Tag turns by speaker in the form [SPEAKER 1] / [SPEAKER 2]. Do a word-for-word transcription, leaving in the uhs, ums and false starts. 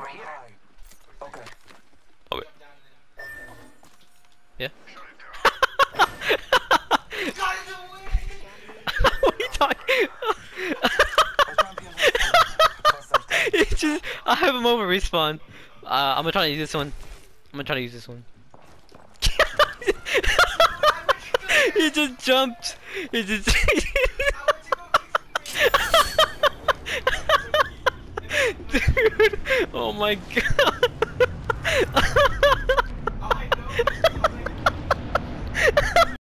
[SPEAKER 1] Okay.
[SPEAKER 2] Okay. Yeah. What are you talking? It's just I have a moment respawn. Uh, I'm gonna try to use this one. I'm gonna try to use this one. He just jumped. He just. Dude, oh my god.